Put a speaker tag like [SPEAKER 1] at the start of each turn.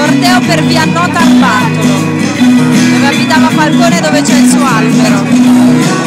[SPEAKER 1] Corteo per via Nota al Bartolo, dove abitava Falcone, dove c'è il suo albero.